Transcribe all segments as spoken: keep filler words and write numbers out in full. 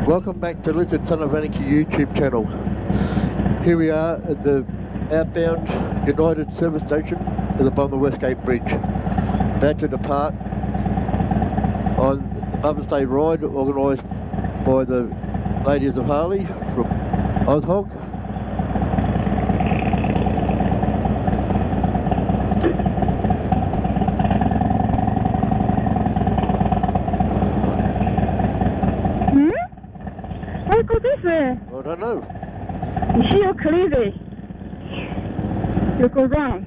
Welcome back to Lizard Son of Anarchy YouTube channel. Here we are at the outbound United service station at the bottom of the Westgate Bridge. About to depart on the Mother's Day ride organised by the Ladies of Harley from Ozhog. I don't know. You see, you're crazy. You go wrong.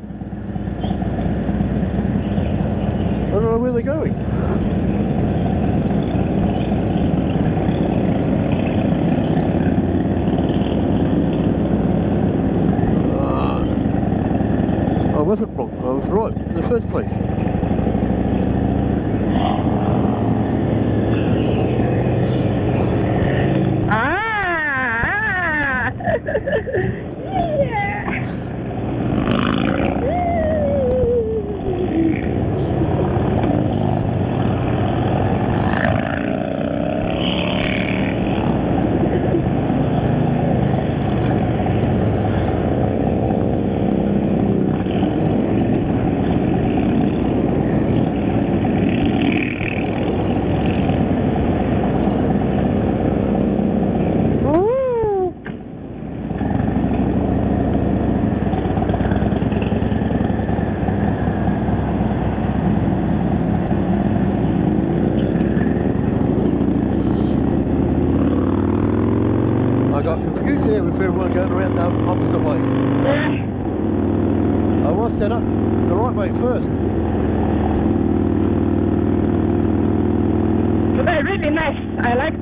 I don't know where they're going. Uh, I wasn't wrong. I was right in the first place. I got confused there with everyone going around the opposite way. Yeah. I was set up the right way first. So they're really nice. I like